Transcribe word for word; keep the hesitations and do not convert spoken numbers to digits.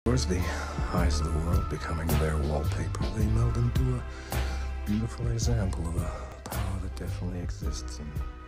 course, the eyes of the world becoming their wallpaper, they meld into a beautiful example of a power that definitely exists in